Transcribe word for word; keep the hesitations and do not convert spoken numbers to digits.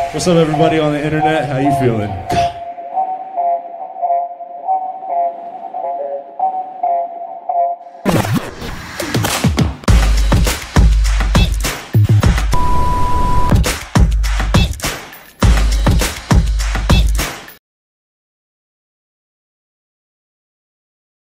What's up, everybody on the internet? How you feeling?